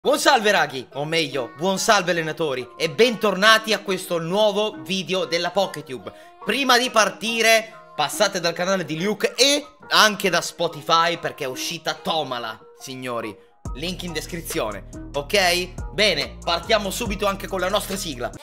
Buon salve raghi, o meglio, buon salve allenatori e bentornati a questo nuovo video della PokéTube. Prima di partire, passate dal canale di Luke e anche da Spotify perché è uscita Tomala, signori. Link in descrizione, ok? Bene, partiamo subito anche con la nostra sigla.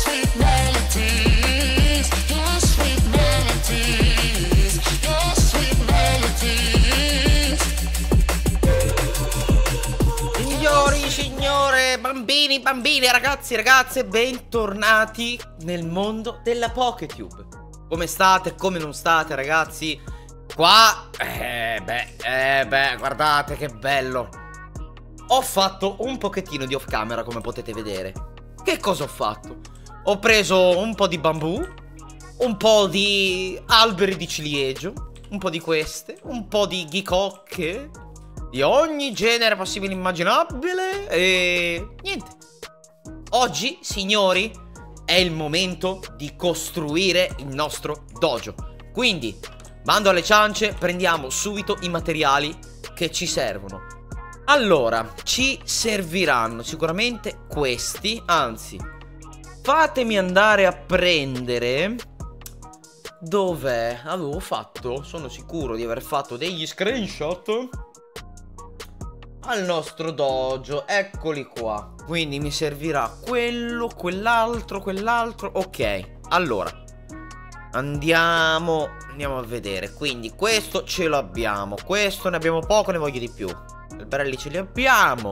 Signore, bambini, bambine, ragazzi, ragazze, bentornati nel mondo della PokéTube. Come state? Come non state, ragazzi? Qua, guardate che bello. Ho fatto un pochettino di off camera, come potete vedere. Che cosa ho fatto? Ho preso un po' di bambù, un po' di alberi di ciliegio, un po' di queste, un po' di ghicocche di ogni genere possibile e immaginabile e niente. Oggi, signori, è il momento di costruire il nostro dojo. Quindi, bando alle ciance, prendiamo subito i materiali che ci servono. Allora, ci serviranno sicuramente questi, anzi, fatemi andare a prendere. Dov'è? Avevo fatto, sono sicuro di aver fatto degli screenshot al nostro dojo, eccoli qua. Quindi mi servirà quello, quell'altro, quell'altro. Ok, allora andiamo a vedere. Quindi questo ce l'abbiamo, questo ne abbiamo poco, ne voglio di più. I alberelli ce li abbiamo.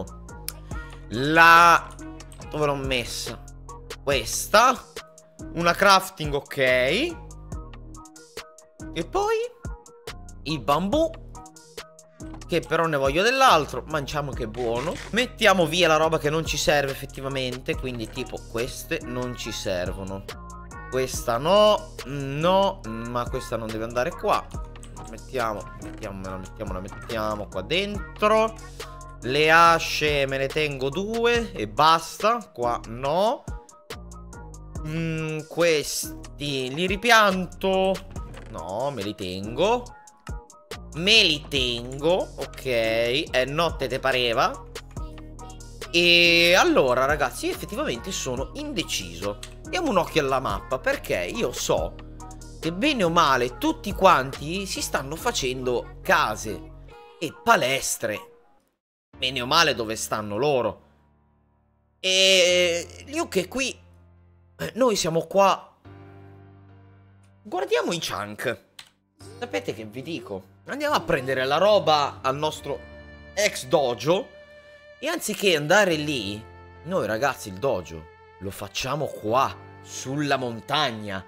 Dove l'ho messa? Questa. Una crafting, ok. E poi il bambù, che però ne voglio dell'altro. Mangiamo che è buono. Mettiamo via la roba che non ci serve effettivamente. Quindi tipo queste non ci servono. Questa no. No. Ma questa non deve andare qua. Mettiamo qua dentro. Le asce me ne tengo 2 e basta. Qua no. Questi li ripianto. No, me li tengo. Ok, è notte te pareva. E allora ragazzi, effettivamente sono indeciso. Diamo un occhio alla mappa, perché io so che bene o male tutti quanti si stanno facendo case e palestre, bene o male dove stanno loro. E io che qui noi siamo qua. Guardiamo i chunk. Sapete che vi dico? Andiamo a prendere la roba al nostro ex dojo. E anziché andare lì, noi ragazzi il dojo lo facciamo qua, sulla montagna.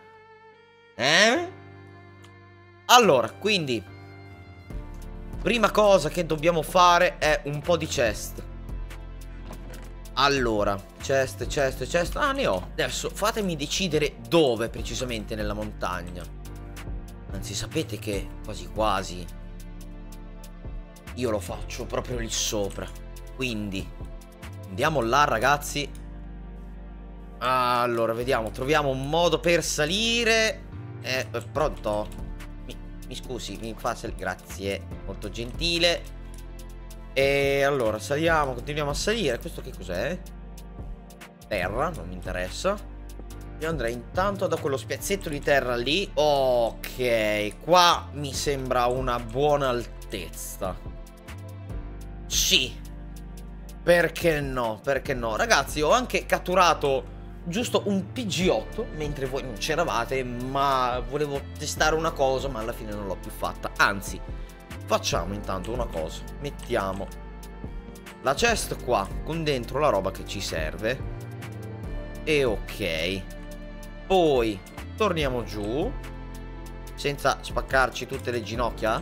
Allora, quindi prima cosa che dobbiamo fare è un po' di chest. Allora, chest. Ah, ne ho. Adesso fatemi decidere dove precisamente nella montagna. Anzi, sapete che quasi quasi io lo faccio proprio lì sopra. Quindi andiamo là, ragazzi. Allora, vediamo, troviamo un modo per salire. Pronto? Mi scusi, mi fa grazie, molto gentile. E allora, saliamo, continuiamo a salire. Questo che cos'è? Terra, non mi interessa. Io andrei intanto da quello spiazzetto di terra lì. Ok, qua mi sembra una buona altezza. Sì. Perché no? Perché no? Ragazzi, ho anche catturato giusto un PG8 mentre voi non c'eravate, ma volevo testare una cosa, ma alla fine non l'ho più fatta. Anzi, facciamo intanto una cosa. Mettiamo la chest qua con dentro la roba che ci serve. E ok. Poi torniamo giù senza spaccarci tutte le ginocchia.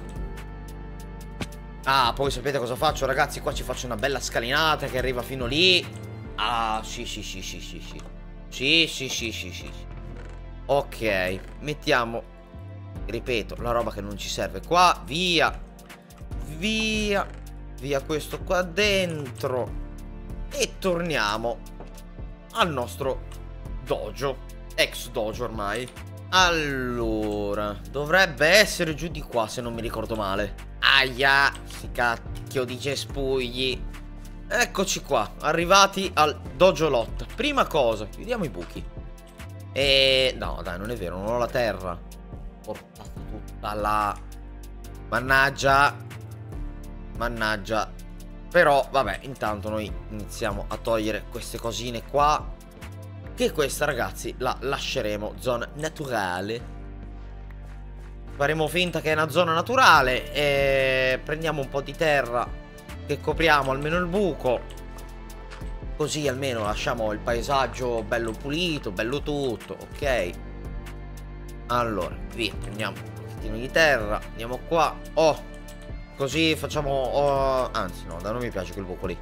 Ah, poi sapete cosa faccio, ragazzi? Qua ci faccio una bella scalinata che arriva fino lì. Ah, sì. Sì. Ok, mettiamo, ripeto, la roba che non ci serve qua. Via questo qua dentro. E torniamo al nostro dojo, ex dojo ormai. Allora, dovrebbe essere giù di qua se non mi ricordo male. Aia, sti cacchio di cespugli. Eccoci qua, arrivati al dojo lot. Prima cosa, chiudiamo i buchi. No, dai, non è vero, non ho la terra. Portata tutta là. Mannaggia. Mannaggia. Però, vabbè, intanto noi iniziamo a togliere queste cosine qua. Che questa, ragazzi, la lasceremo zona naturale. Faremo finta che è una zona naturale. E prendiamo un po' di terra, che copriamo almeno il buco. Così almeno lasciamo il paesaggio bello pulito, bello tutto, ok? Allora, via, prendiamo un pochettino di terra, andiamo qua. Oh, così facciamo... Oh, anzi no, non mi piace quel buco lì.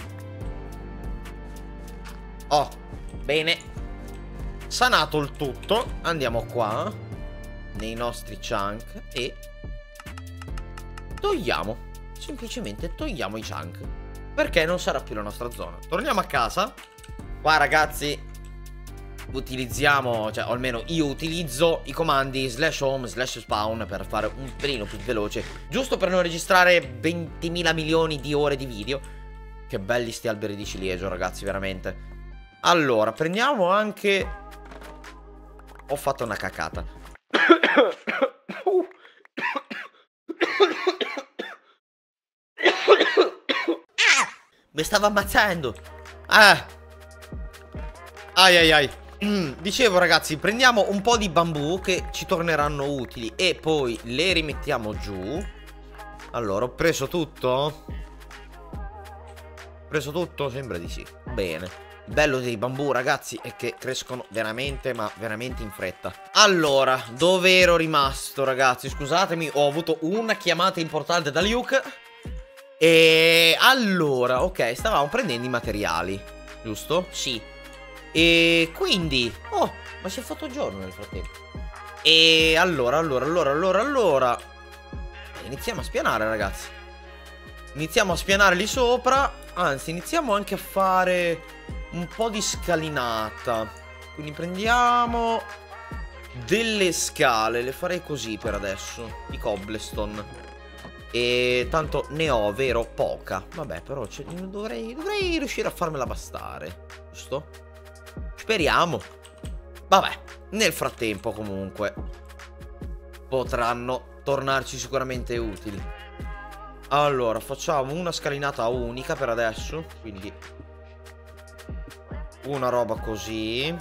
Oh, bene. Sanato il tutto, andiamo qua nei nostri chunk e togliamo. Semplicemente togliamo i chunk, perché non sarà più la nostra zona. Torniamo a casa. Qua, ragazzi, utilizziamo, cioè o almeno io utilizzo i comandi /home /spawn per fare un pelino più veloce, giusto per non registrare 20.000 milioni di ore di video. Che belli sti alberi di ciliegio, ragazzi, veramente. Allora, prendiamo anche... Ho fatto una cacata. Mi stava ammazzando. Ai ai ai. Dicevo, ragazzi, prendiamo un po' di bambù che ci torneranno utili e poi le rimettiamo giù. Allora, ho preso tutto? Ho preso tutto? Sembra di sì. Bene. Il bello dei bambù, ragazzi, è che crescono veramente, ma veramente in fretta. Allora, dove ero rimasto, ragazzi? Scusatemi, ho avuto una chiamata importante da Luke. E allora, ok, stavamo prendendo i materiali, giusto? Sì. E quindi... Oh, ma si è fatto giorno nel frattempo. E allora iniziamo a spianare, ragazzi. Iniziamo a spianare lì sopra. Anzi, iniziamo anche a fare un po' di scalinata. Quindi prendiamo delle scale. Le farei così per adesso, di cobblestone. E tanto ne ho, vero? Poca. Vabbè, però dovrei riuscire a farmela bastare, giusto? Speriamo. Vabbè, nel frattempo comunque potranno tornarci sicuramente utili. Allora, facciamo una scalinata unica per adesso. Quindi una roba così.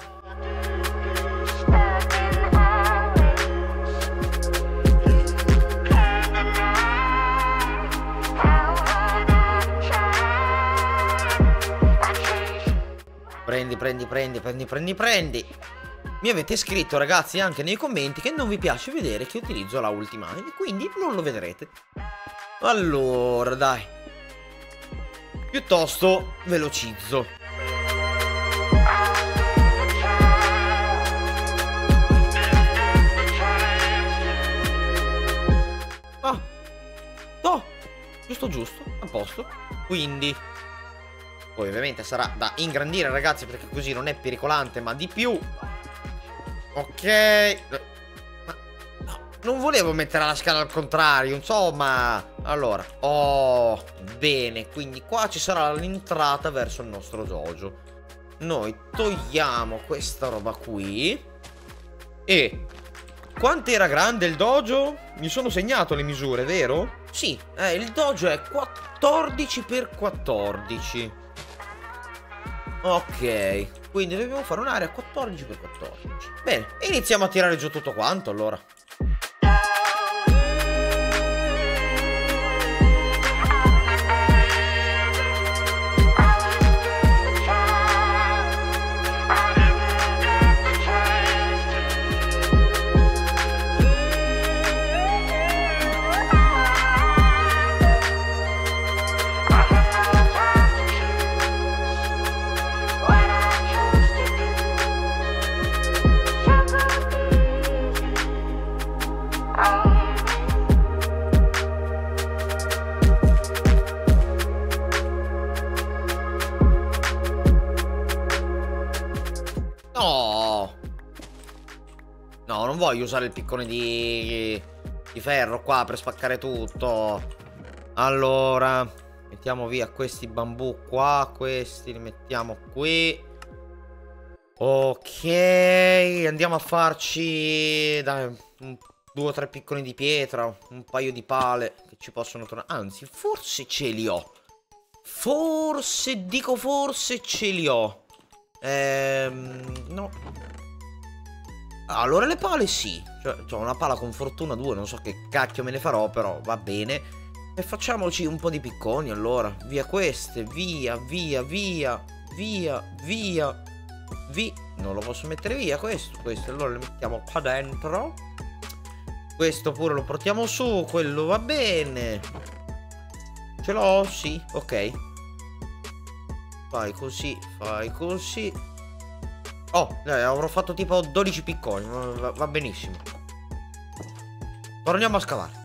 Prendi. Mi avete scritto, ragazzi, anche nei commenti che non vi piace vedere che utilizzo la ultimate, quindi non lo vedrete. Allora, dai. Piuttosto velocizzo. Ah. No. Giusto. A posto. Quindi... Poi ovviamente sarà da ingrandire, ragazzi, perché così non è pericolante, ma di più. Ok. Ma no, non volevo mettere la scala al contrario, insomma. Allora, oh, bene. Quindi qua ci sarà l'entrata verso il nostro dojo. Noi togliamo questa roba qui. E quanto era grande il dojo? Mi sono segnato le misure, vero? Sì, il dojo è 14 x 14. Ok, quindi dobbiamo fare un'area 14 x 14. Bene, iniziamo a tirare giù tutto quanto allora. No, no, non voglio usare il piccone di ferro qua per spaccare tutto. Allora, Mettiamo via questi bambù qua. Questi li mettiamo qui. Ok. Andiamo a farci, dai, 2 o 3 picconi di pietra. Un paio di pale che ci possono tornare. Anzi, forse ce li ho. Forse, dico forse ce li ho. No. Allora le pale sì. Cioè, ho una pala con fortuna 2. Non so che cacchio me ne farò, però va bene. E facciamoci un po' di picconi allora. Via queste. Via, via, via. Via, via. Non lo posso mettere via questo. Allora lo mettiamo qua dentro. Questo pure lo portiamo su. Quello va bene. Ce l'ho? Sì, ok. Fai così, fai così. Oh, avrò fatto tipo 12 picconi. Va benissimo. Torniamo a scavare.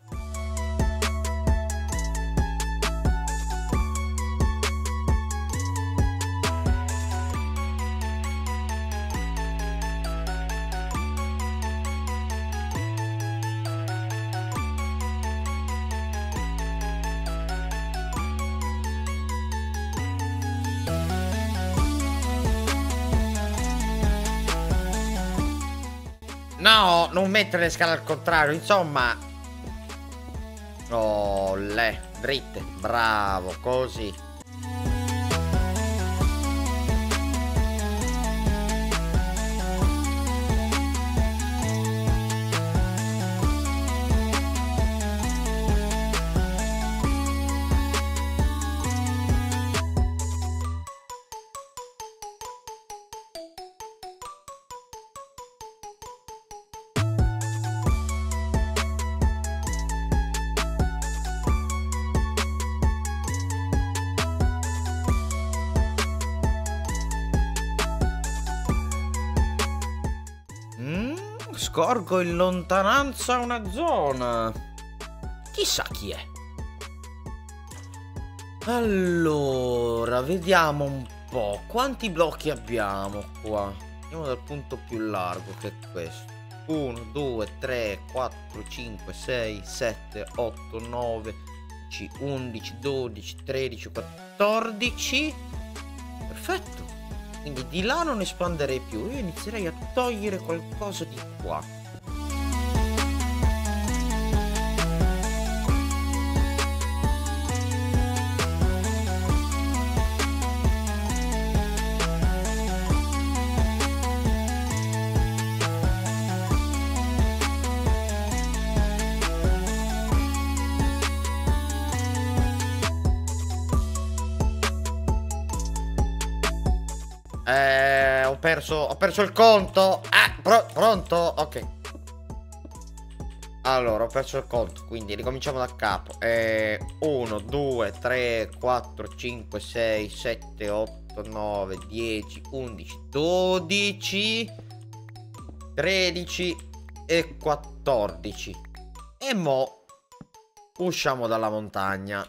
No, non mettere le scale al contrario, insomma. Oh, dritte, bravo, così. Scorgo in lontananza una zona. Chissà chi è. Allora, vediamo un po'. Quanti blocchi abbiamo qua? Andiamo dal punto più largo, che è questo. 1, 2, 3, 4, 5, 6, 7, 8, 9, 10, 11, 12, 13, 14. Perfetto. Quindi di là non espanderei più. Io inizierei a togliere qualcosa di qua. Ho perso il conto. Pronto? Ok. Allora, ho perso il conto. Quindi ricominciamo da capo. 1, 2, 3, 4, 5, 6, 7, 8, 9, 10, 11, 12, 13 e 14. E mo' usciamo dalla montagna.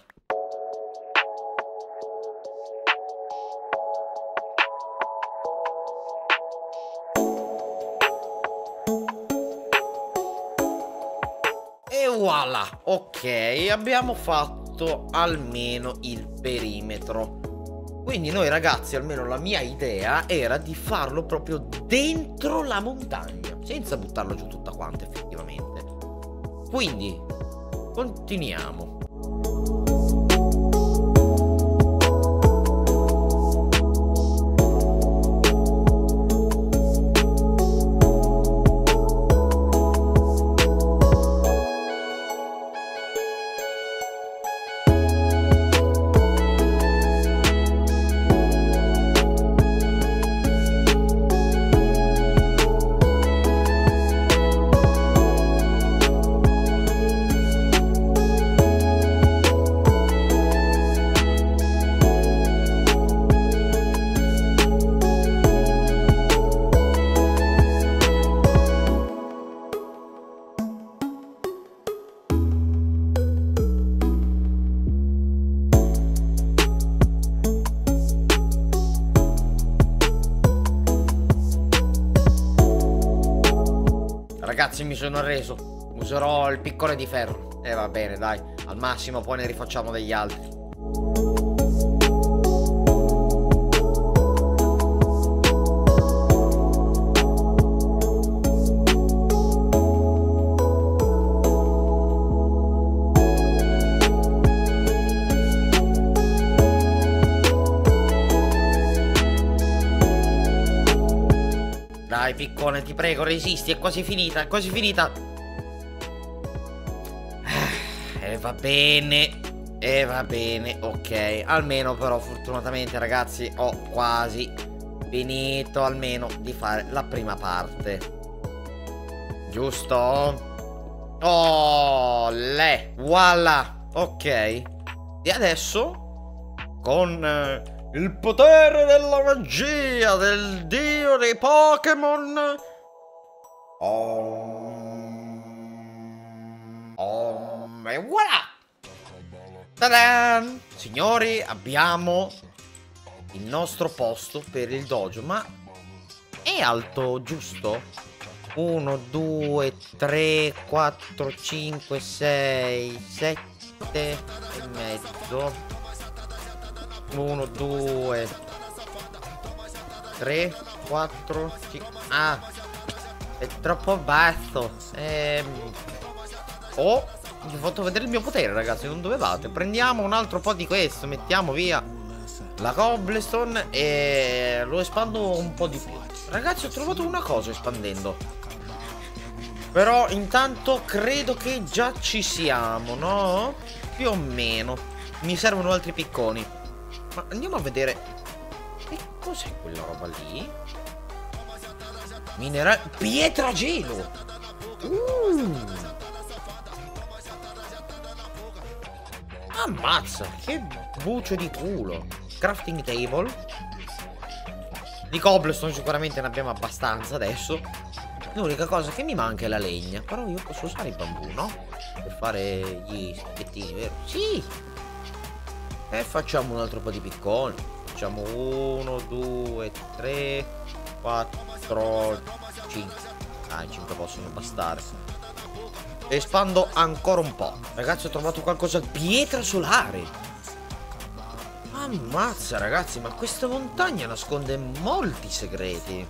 Voilà, ok, abbiamo fatto almeno il perimetro. Quindi noi ragazzi, almeno la mia idea era di farlo proprio dentro la montagna, senza buttarlo giù tutta quanta effettivamente. Quindi, continuiamo. Ragazzi, mi sono arreso. Userò il piccone di ferro. Va bene, dai. Al massimo poi ne rifacciamo degli altri. Dai, piccone, ti prego, resisti, è quasi finita, è quasi finita. Va bene. Va bene, ok. Almeno però, fortunatamente, ragazzi, ho quasi finito almeno di fare la prima parte. Giusto? Oh, voilà. Ok. E adesso, con il potere della magia del dio dei Pokémon, e voilà! Ta-da! Signori, abbiamo il nostro posto per il dojo. Ma è alto, giusto? 1, 2, 3, 4, 5, 6, 7 e mezzo. 1, 2, 3, 4, 5. Ah, è troppo basso. Oh, vi ho fatto vedere il mio potere, ragazzi. Non dovevate. Prendiamo un altro po' di questo. Mettiamo via la cobblestone e lo espando un po' di più. Ragazzi, ho trovato una cosa espandendo. Però intanto credo che già ci siamo, no? Più o meno. Mi servono altri picconi. Ma andiamo a vedere. Che cos'è quella roba lì? Minerale. Pietra gelo. Ammazza, che bucio di culo. Crafting table. Di cobblestone sicuramente ne abbiamo abbastanza adesso. L'unica cosa che mi manca è la legna. Però io posso usare il bambù, no? Per fare gli specchiettini, vero? Sì. E facciamo un altro po' di picconi. Facciamo 1, 2, 3, 4, 5. Ah, 5 possono bastare. Espando ancora un po'. Ragazzi, ho trovato qualcosa. Pietra solare. Ammazza, ragazzi, ma questa montagna nasconde molti segreti.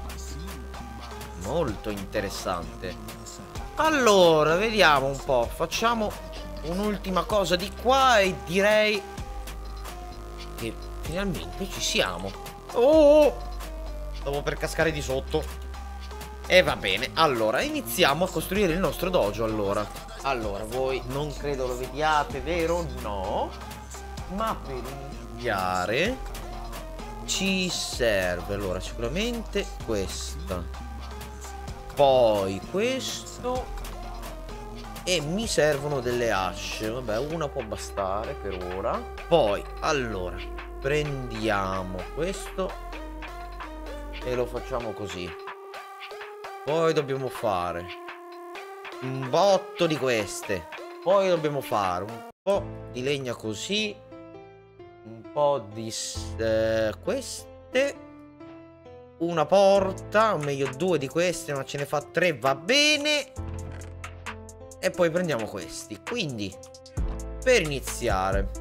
Molto interessante. Allora, vediamo un po'. Facciamo un'ultima cosa di qua e direi che finalmente ci siamo. Oh! Stavo per cascare di sotto. E va bene. Allora, iniziamo a costruire il nostro dojo, allora, voi non credo lo vediate, vero? No. Ma per iniziare ci serve, allora, sicuramente questa. Poi questo. E mi servono delle asce. Vabbè, una può bastare per ora. Poi, allora, prendiamo questo e lo facciamo così. Poi dobbiamo fare un botto di queste. Poi dobbiamo fare un po' di legna così. Un po' di queste. Una porta, o meglio 2 di queste, ma ce ne fa 3, va bene. E poi prendiamo questi. Quindi, per iniziare,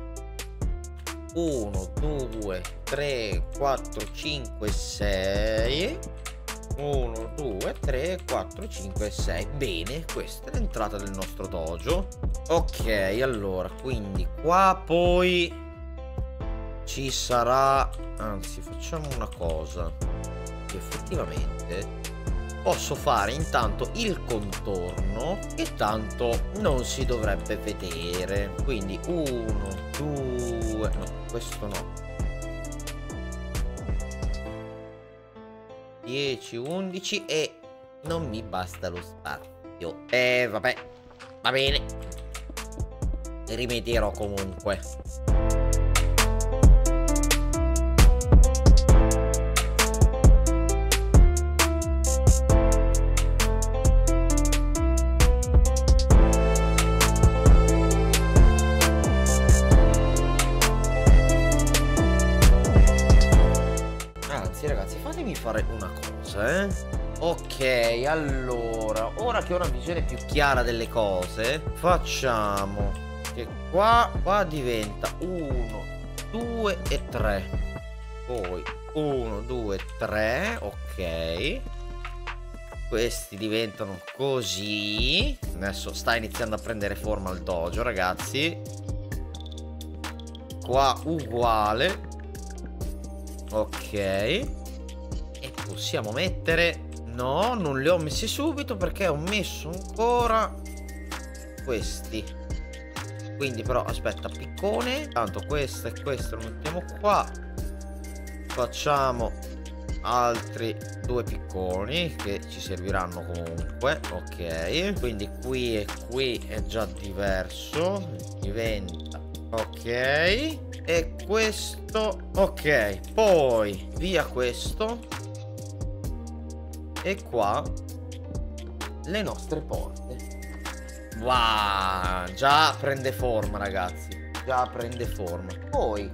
1, 2, 3, 4, 5, 6. 1, 2, 3, 4, 5, 6. Bene, questa è l'entrata del nostro dojo. Ok, allora, quindi qua poi ci sarà. Anzi, facciamo una cosa. Effettivamente posso fare intanto il contorno, che tanto non si dovrebbe vedere. Quindi 1, 2. No, questo no. 10, 11 e non mi basta lo spazio. Vabbè, va bene. Rimedierò comunque. Ragazzi, fatemi fare una cosa, Ok, allora, ora che ho una visione più chiara delle cose, facciamo che Qua diventa 1, 2 e 3. Poi 1, 2, 3. Ok. Questi diventano così. Adesso sta iniziando a prendere forma il dojo, ragazzi. Qua uguale. Ok. E possiamo mettere... No, non li ho messi subito perché ho messo ancora questi. Quindi però aspetta, piccone. Tanto questo e questo lo mettiamo qua. Facciamo altri 2 picconi che ci serviranno comunque. Ok. Quindi qui e qui è già diverso. Diventa ok. E questo ok. Poi via questo. E qua le nostre porte. Wow, già prende forma, ragazzi. Già prende forma. Poi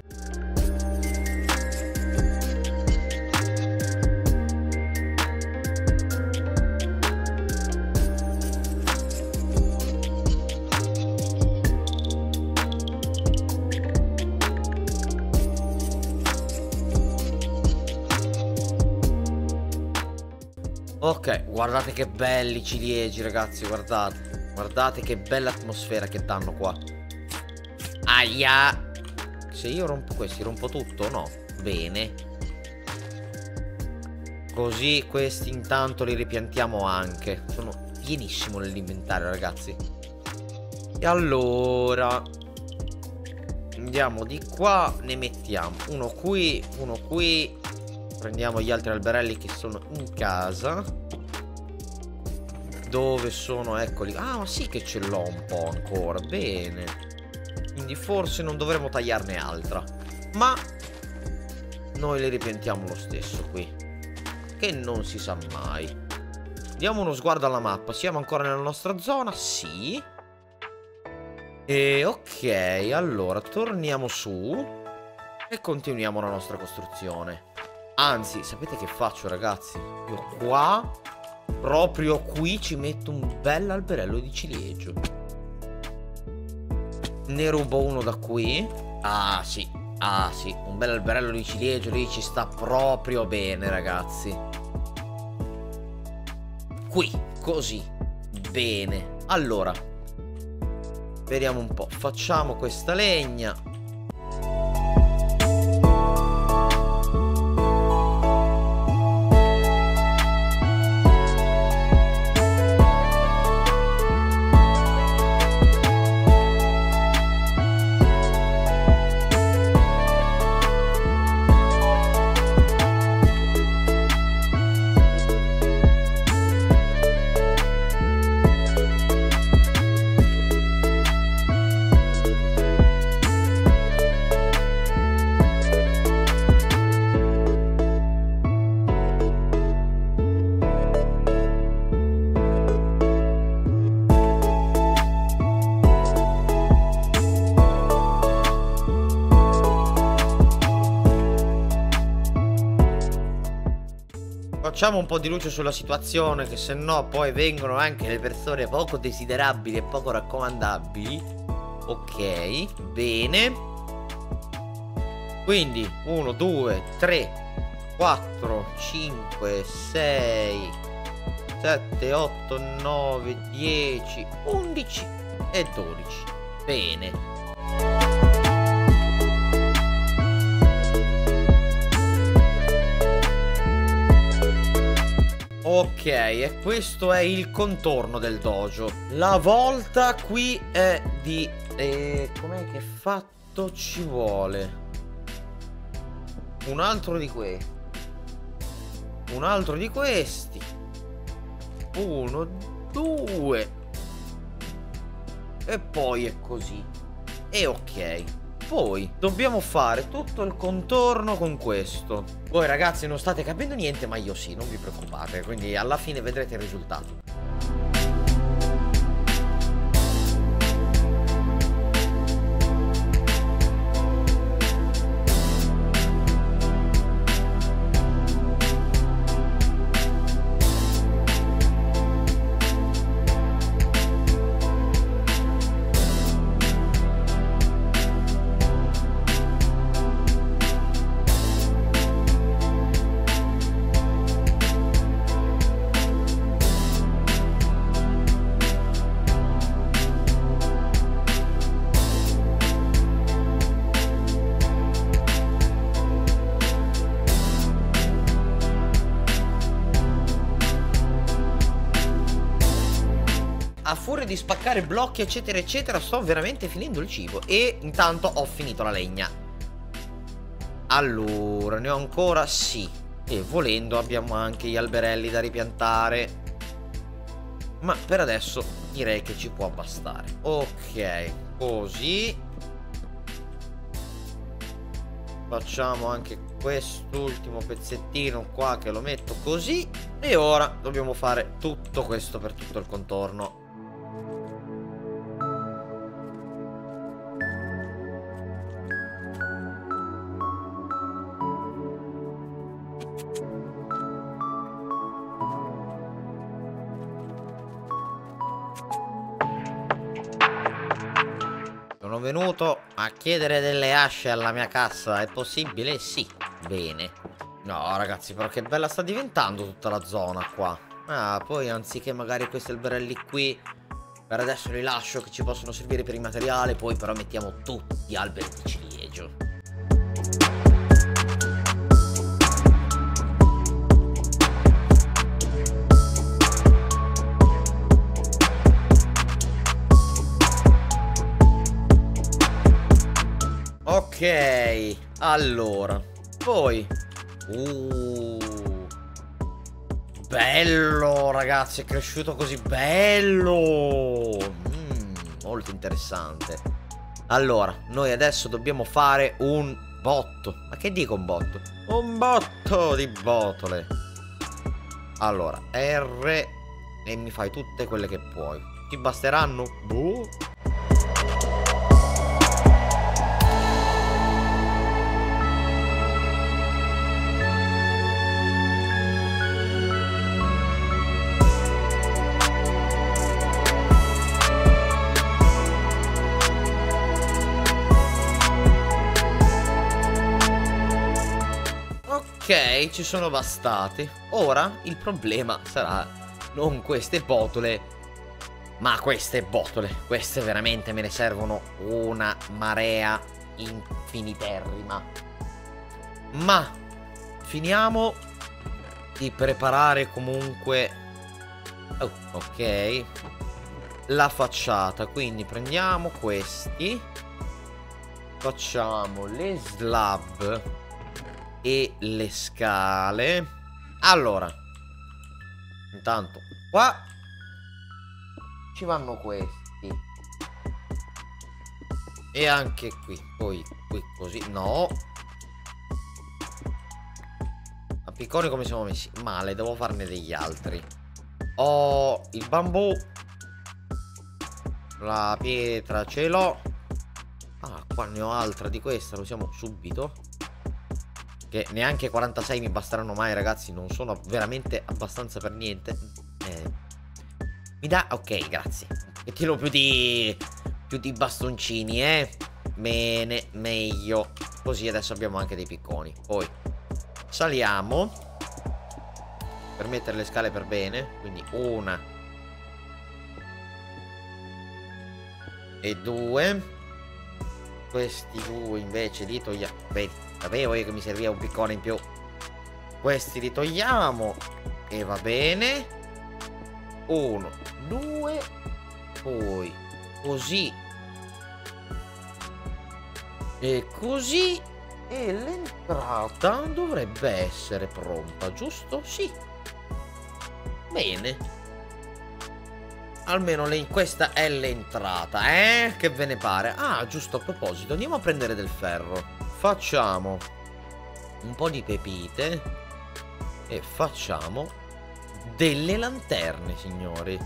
ok, guardate che belli ciliegi, ragazzi, guardate. Guardate che bella atmosfera che danno qua. Aia. Se io rompo questi, rompo tutto? No. Bene. Così questi intanto li ripiantiamo anche. Sono pienissimo nell'inventario, ragazzi. E allora andiamo di qua. Ne mettiamo uno qui, uno qui. Prendiamo gli altri alberelli che sono in casa. Dove sono? Eccoli. Ah, ma sì che ce l'ho un po' ancora. Bene. Quindi forse non dovremmo tagliarne altra. Ma noi le ripiantiamo lo stesso qui. Che non si sa mai. Diamo uno sguardo alla mappa. Siamo ancora nella nostra zona? Sì. E ok, allora torniamo su e continuiamo la nostra costruzione. Anzi, sapete che faccio, ragazzi? Io qua, proprio qui, ci metto un bel alberello di ciliegio. Ne rubo uno da qui. Ah sì, ah sì, un bel alberello di ciliegio lì ci sta proprio bene, ragazzi. Qui, così. Bene. Allora, vediamo un po'. Facciamo questa legna. Facciamo un po' di luce sulla situazione, che se no poi vengono anche le persone poco desiderabili e poco raccomandabili. Ok, bene. Quindi 1, 2, 3, 4, 5, 6, 7, 8, 9, 10, 11 e 12. Bene. Ok, e questo è il contorno del dojo. La volta qui è di... com'è che è fatto? Ci vuole un altro di questi. Un altro di questi. 1, 2. E poi è così. E ok. Poi dobbiamo fare tutto il contorno con questo. Voi ragazzi non state capendo niente, ma io sì, non vi preoccupate. Quindi alla fine vedrete il risultato. a furia di spaccare blocchi eccetera eccetera sto veramente finendo il cibo. E intanto ho finito la legna. Allora, ne ho ancora? Sì. E volendo abbiamo anche gli alberelli da ripiantare. Ma per adesso direi che ci può bastare. Ok, così. Facciamo anche quest'ultimo pezzettino qua che lo metto così. E ora dobbiamo fare tutto questo per tutto il contorno. Sono venuto a chiedere delle asce alla mia cassa. È possibile? Sì. Bene. No ragazzi, però che bella sta diventando tutta la zona qua. Ah, poi anziché magari questi alberelli qui, per adesso li lascio che ci possono servire per il materiale. Poi però mettiamo tutti gli alberi di ciliegio. Ok, allora, poi bello ragazzi, è cresciuto così bello. Molto interessante. Allora, noi adesso dobbiamo fare un botto. Ma che dico un botto? Un botto di botole. Allora, R. E mi fai tutte quelle che puoi. Ti basteranno? Boh. Ok, ci sono bastati. Ora il problema sarà non queste botole, ma queste botole. Queste veramente me ne servono una marea infiniterrima. Ma finiamo di preparare comunque ok, la facciata. Quindi prendiamo questi, facciamo le slab e le scale. Allora, intanto qua ci vanno questi e anche qui. Poi qui così. No, a picconi come siamo messi? Male, devo farne degli altri. Ho il bambù, la pietra ce l'ho. Ah, qua ne ho altra di questa, lo usiamo subito. Che neanche 46 mi basteranno mai ragazzi. Non sono veramente abbastanza per niente. Mi dà? Ok, grazie. Mettilo più di bastoncini, bene, meglio. Così adesso abbiamo anche dei picconi. Poi saliamo per mettere le scale per bene. Quindi una e due. Questi due invece li togliamo. Vedi, sapevo io che mi serviva un piccone in più. Questi li togliamo e va bene. Uno, due. Poi così e così. E l'entrata dovrebbe essere pronta, giusto? Sì. Bene. Almeno questa è l'entrata, che ve ne pare? Ah, giusto, a proposito, andiamo a prendere del ferro. Facciamo un po' di pepite e facciamo delle lanterne, signori.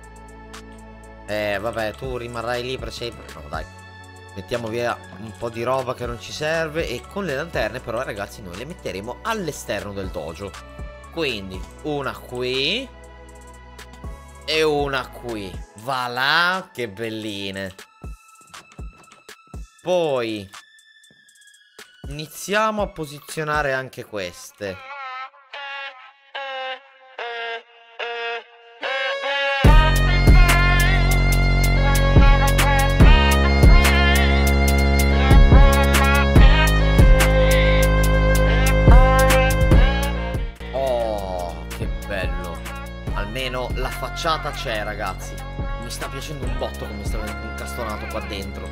Vabbè, tu rimarrai lì per sempre. No, dai. Mettiamo via un po' di roba che non ci serve. E con le lanterne però, ragazzi, noi le metteremo all'esterno del dojo. Quindi, una qui e una qui. Va là, che belline. Poi iniziamo a posizionare anche queste. Oh, che bello. Almeno la facciata c'è, ragazzi. mi sta piacendo un botto come sta venendo incastonato qua dentro.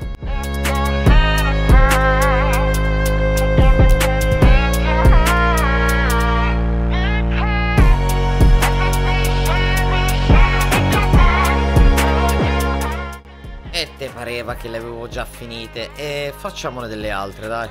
E te pareva che le avevo già finite. E facciamone delle altre, dai.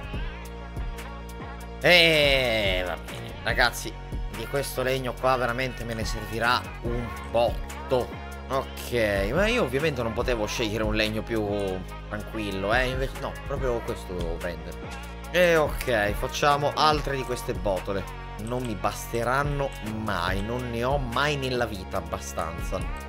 E va bene. Ragazzi, di questo legno qua veramente me ne servirà un botto. Ok, ma io ovviamente non potevo scegliere un legno più tranquillo, invece no, proprio questo devo prendere. E ok, facciamo altre di queste botole. Non mi basteranno mai, non ne ho mai nella vita abbastanza.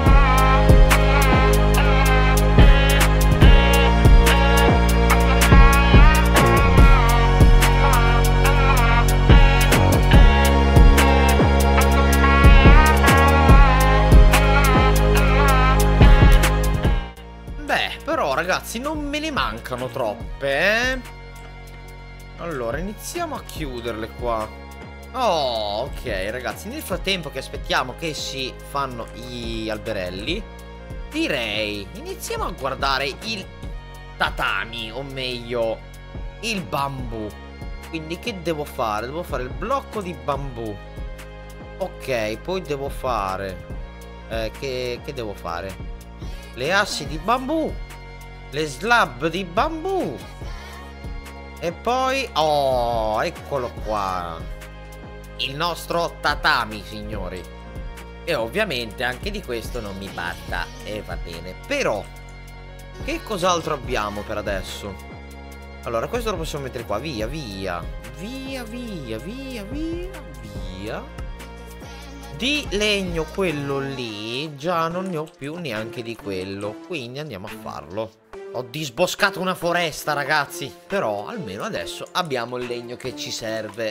Però ragazzi non me ne mancano troppe, Allora iniziamo a chiuderle qua. Oh ok ragazzi, nel frattempo che aspettiamo che si fanno gli alberelli, direi iniziamo a guardare il tatami, o meglio il bambù. Quindi che devo fare? Devo fare il blocco di bambù. Ok, poi devo fare che devo fare? Le assi di bambù, le slab di bambù. E poi, oh, eccolo qua, il nostro tatami, signori. E ovviamente anche di questo non mi basta. E va bene. Però che cos'altro abbiamo per adesso? Allora, questo lo possiamo mettere qua. Via, via. Via, via, via, via, via. Di legno quello lì già non ne ho più neanche di quello, quindi andiamo a farlo. Ho disboscato una foresta ragazzi, però almeno adesso abbiamo il legno che ci serve.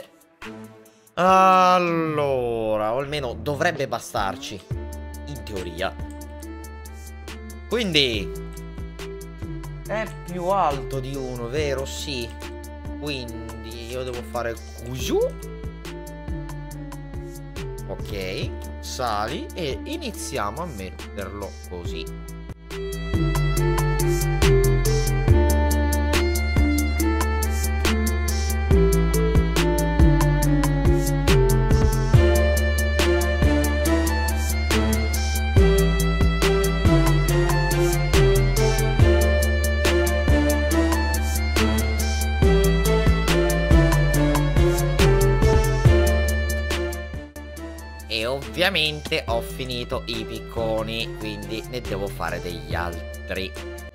Allora, o almeno dovrebbe bastarci, in teoria. Quindi è più alto di uno, vero? Sì. Quindi io devo fare così. Ok, sali e iniziamo a metterlo così. E ovviamente ho finito i picconi, quindi ne devo fare degli altri.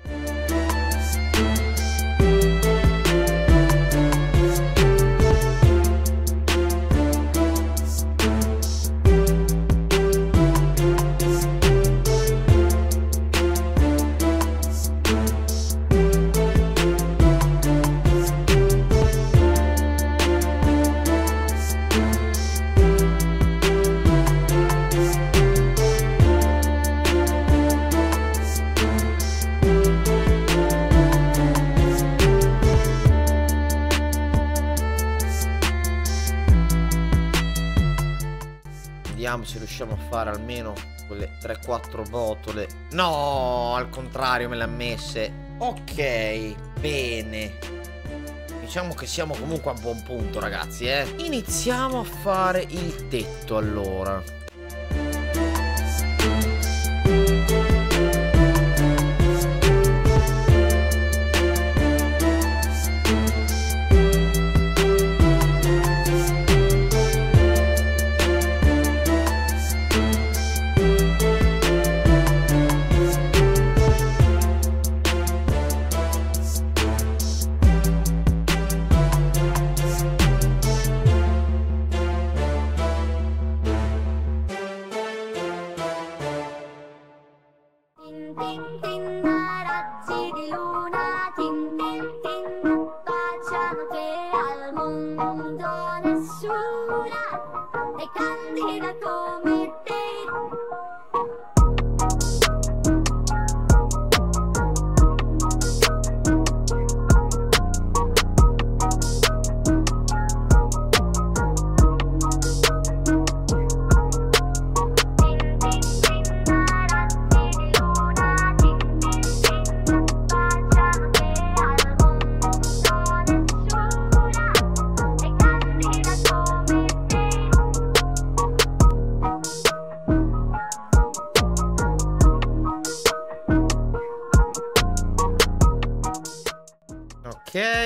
Vediamo se riusciamo a fare almeno quelle 3-4 botole. No, al contrario me le ha messe. Ok, bene. Diciamo che siamo comunque a buon punto ragazzi, Iniziamo a fare il tetto allora.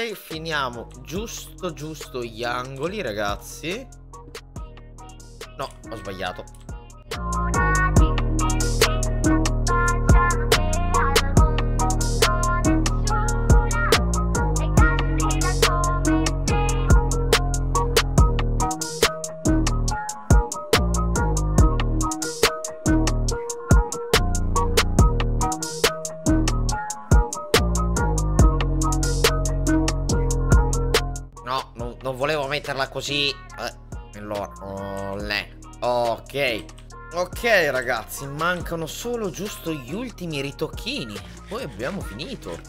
Ok, finiamo giusto gli angoli, ragazzi. No, ho sbagliato. No, non volevo metterla così. Allora, ok. Ok, ragazzi, mancano solo giusto gli ultimi ritocchini. Poi abbiamo finito.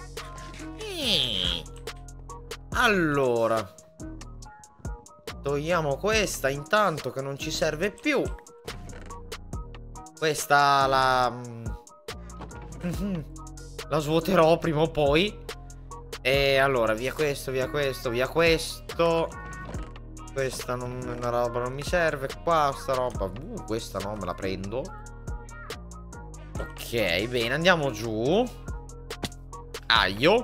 Allora, togliamo questa intanto che non ci serve più. Questa la svuoterò prima o poi. E allora, via questo, via questo, via questo. Questa non è una roba, non mi serve. Qua sta roba, questa no, me la prendo. Ok, bene, andiamo giù. Aio.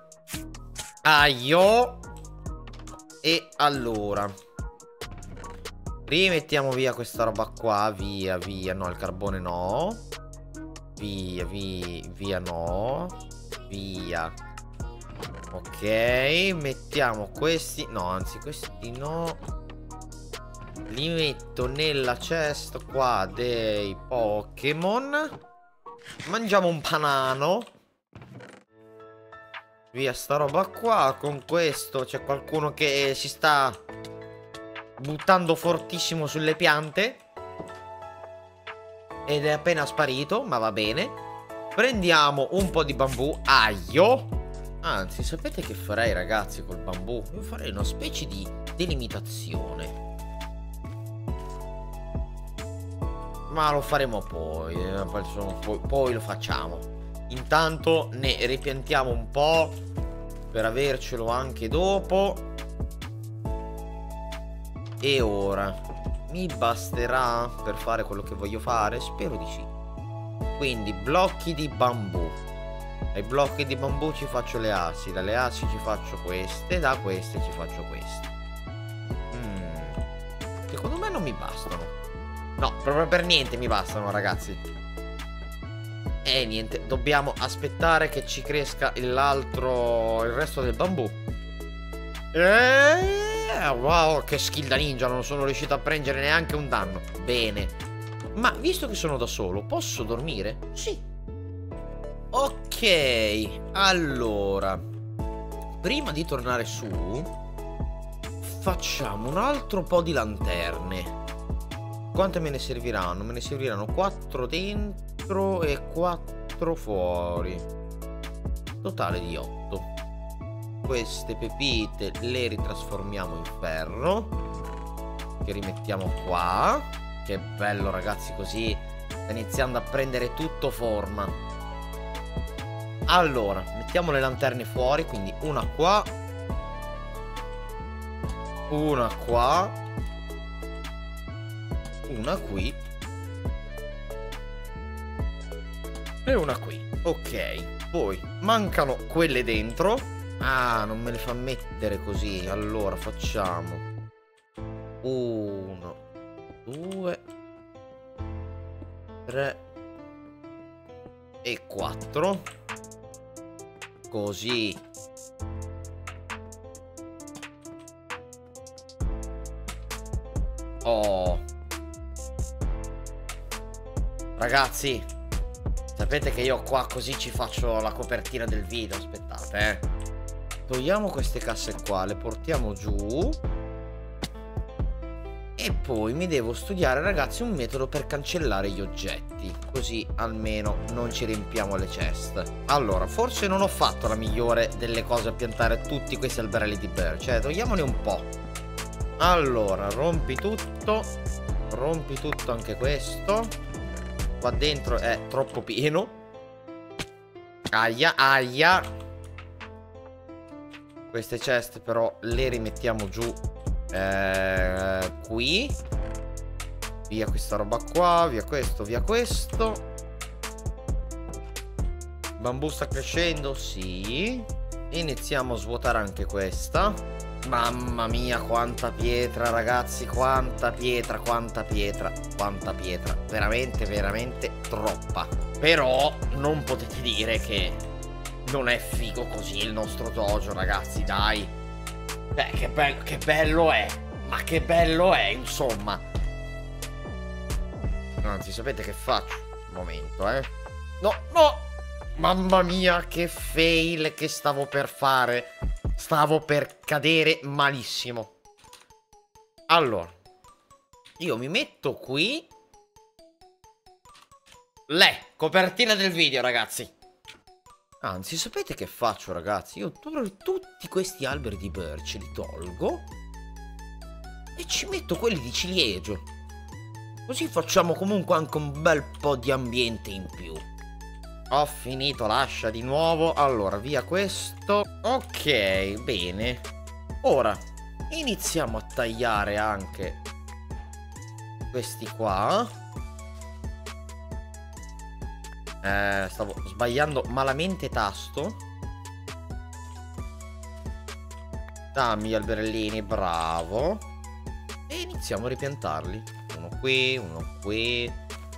Aio. E allora, rimettiamo via questa roba qua. Via, via, no, il carbone no. Via, via, no. Via. Ok, mettiamo questi. No, anzi questi no. Li metto nella chest qua dei Pokémon. Mangiamo un banano. Via sta roba qua. Con questo c'è qualcuno che si sta buttando fortissimo sulle piante ed è appena sparito, ma va bene. Prendiamo un po' di bambù. Aio. Anzi, sapete che farei, ragazzi, col bambù? Io farei una specie di delimitazione. Ma lo faremo poi. Poi lo facciamo. Intanto ne ripiantiamo un po' per avercelo anche dopo. E ora mi basterà per fare quello che voglio fare? Spero di sì. Quindi blocchi di bambù. Ai blocchi di bambù ci faccio le assi. Dalle assi ci faccio queste. Da queste ci faccio queste. Secondo me non mi bastano. No, proprio per niente mi bastano, ragazzi. E niente, dobbiamo aspettare che ci cresca il resto del bambù. Wow, che skill da ninja. Non sono riuscito a prendere neanche un danno. Bene. Ma visto che sono da solo, posso dormire? Sì. Ok, allora, prima di tornare su facciamo un altro po' di lanterne. Quante me ne serviranno? Me ne serviranno 4 dentro e 4 fuori. Totale di 8. Queste pepite le ritrasformiamo in ferro, che rimettiamo qua. Che bello, ragazzi, così sta iniziando a prendere tutto forma. Allora, mettiamo le lanterne fuori, quindi una qua, una qua, una qui e una qui. Ok, poi mancano quelle dentro. Ah, non me le fa mettere così. Allora facciamo 1, 2, 3 e 4. Così. Oh. Ragazzi, sapete che io qua così ci faccio la copertina del video. Aspettate, togliamo queste casse qua, le portiamo giù. E poi mi devo studiare, ragazzi, un metodo per cancellare gli oggetti, così almeno non ci riempiamo le chest. Allora, forse non ho fatto la migliore delle cose a piantare tutti questi alberelli di bear. Cioè, togliamone un po'. Allora, rompi tutto anche questo. Qua dentro è troppo pieno. Aia, aia. Queste chest però le rimettiamo giù qui. Via questa roba qua. Via questo, via questo. Bambù sta crescendo, sì. iniziamo a svuotare anche questa. Mamma mia, quanta pietra, ragazzi, quanta pietra, quanta pietra, quanta pietra. Veramente, veramente troppa. Però non potete dire che non è figo così il nostro dojo, ragazzi, dai. Beh, che bello è. Ma che bello è, insomma. Anzi, sapete che faccio? Un momento, No, no. Mamma mia, che fail che stavo per fare. Stavo per cadere malissimo. Allora, io mi metto qui. Copertina del video, ragazzi. Anzi, sapete che faccio, ragazzi? Io tutti questi alberi di birch li tolgo e ci metto quelli di ciliegio. Così facciamo comunque anche un bel po' di ambiente in più. Ho finito l'ascia di nuovo. Allora, via questo. Ok, bene. Ora, iniziamo a tagliare anche questi qua. Stavo sbagliando malamente tasto. Dammi gli alberellini, bravo. E iniziamo a ripiantarli. Uno qui, qui,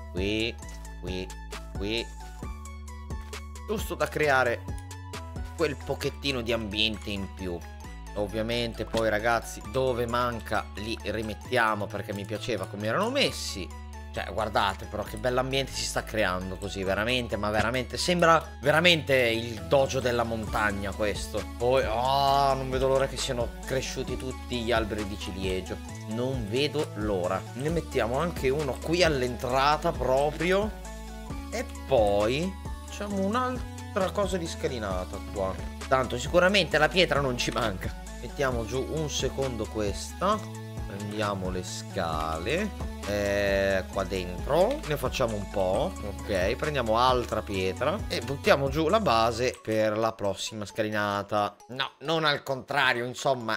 qui. Giusto da creare quel pochettino di ambiente in più. Ovviamente poi, ragazzi, dove manca li rimettiamo, perché mi piaceva come erano messi. Cioè, guardate però che bell'ambiente si sta creando così, veramente, ma veramente sembra veramente il dojo della montagna questo. Poi, non vedo l'ora che siano cresciuti tutti gli alberi di ciliegio. Non vedo l'ora. Ne mettiamo anche uno qui all'entrata proprio. E poi facciamo un'altra cosa di scalinata qua. Tanto sicuramente la pietra non ci manca. Mettiamo giù un secondo questa. Prendiamo le scale. Qua dentro ne facciamo un po'. Ok, prendiamo altra pietra e buttiamo giù la base per la prossima scalinata. No, non al contrario, insomma.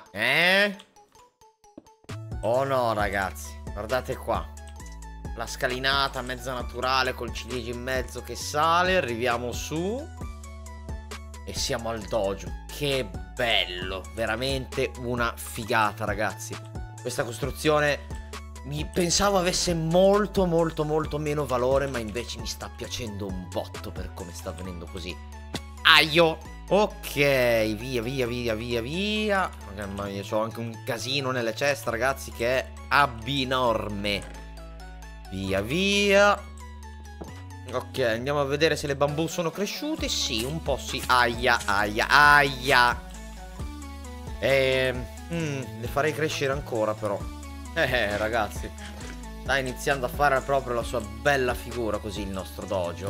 Oh no, ragazzi, guardate qua. La scalinata mezza naturale col ciliegio in mezzo che sale. Arriviamo su e siamo al dojo. Che bello, veramente una figata, ragazzi. Questa costruzione pensavo avesse molto meno valore, ma invece mi sta piacendo un botto per come sta venendo così. Aio. Ok, via. Mamma mia, c'ho anche un casino nelle ceste, ragazzi, che è abnorme. Via. Ok, andiamo a vedere se le bambù sono cresciute. Sì, un po' sì. Aia. Le farei crescere ancora, però. Ragazzi, sta iniziando a fare proprio la sua bella figura così il nostro dojo,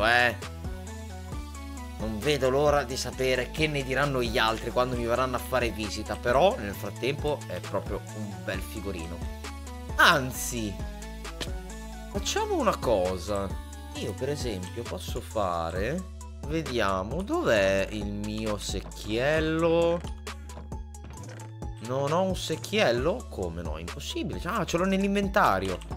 Non vedo l'ora di sapere che ne diranno gli altri quando mi verranno a fare visita. Però nel frattempo è proprio un bel figurino. Anzi, facciamo una cosa. Io per esempio posso fare... Vediamo, dov'è il mio secchiello? Non ho un secchiello? Come no? Impossibile. Ah, ce l'ho nell'inventario.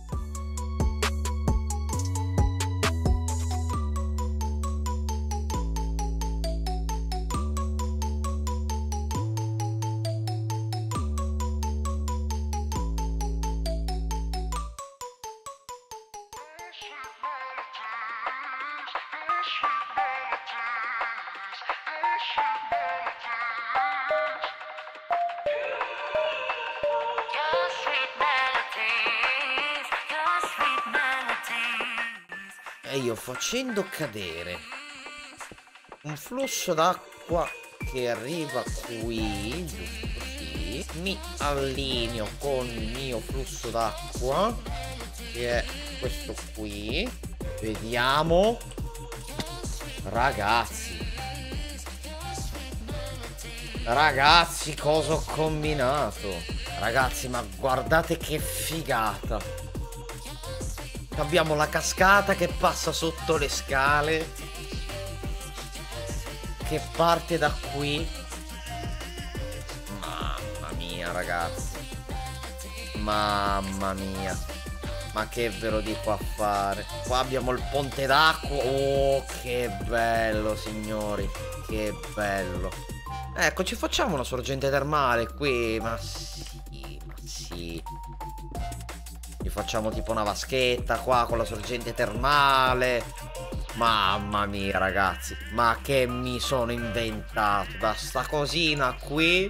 E io facendo cadere un flusso d'acqua che arriva qui, giusto così, mi allineo con il mio flusso d'acqua, che è questo qui. Vediamo. Ragazzi, cosa ho combinato? Ragazzi, ma guardate che figata. Abbiamo la cascata che passa sotto le scale, che parte da qui. Mamma mia, ragazzi. Mamma mia. Ma che ve lo dico a fare? Qua abbiamo il ponte d'acqua. Oh, che bello, signori. Che bello. Ecco, ci facciamo una sorgente termale qui. Ma sì, ma sì. Ci facciamo tipo una vaschetta qua con la sorgente termale. Mamma mia, ragazzi. Ma che mi sono inventato da sta cosina qui.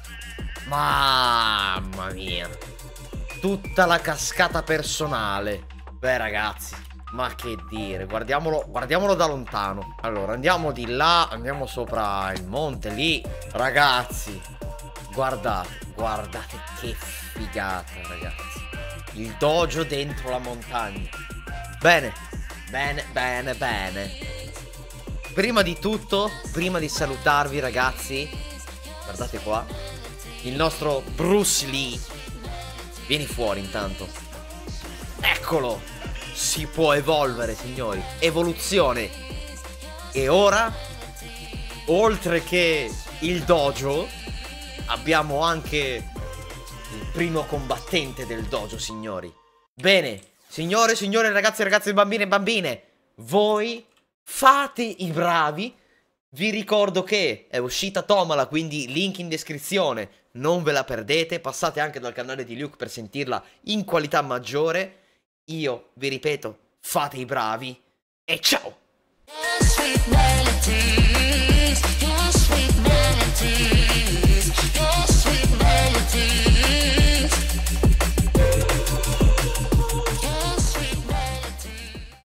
Mamma mia. Tutta la cascata personale. Beh, ragazzi, ma che dire, guardiamolo da lontano. Allora, andiamo di là, andiamo sopra il monte lì. Ragazzi, guardate che figata, ragazzi. Il dojo dentro la montagna. Bene, bene. Prima di tutto, prima di salutarvi, ragazzi, guardate qua, il nostro Bruce Lee. Vieni fuori intanto. Eccolo. Si può evolvere, signori. Evoluzione. E ora, oltre che il dojo, abbiamo anche il primo combattente del dojo, signori. Bene, signore, ragazzi, bambine e bambine, voi fate i bravi. Vi ricordo che è uscita Tomala, quindi link in descrizione. Non ve la perdete, passate anche dal canale di Luke per sentirla in qualità maggiore. Io vi ripeto, fate i bravi e ciao!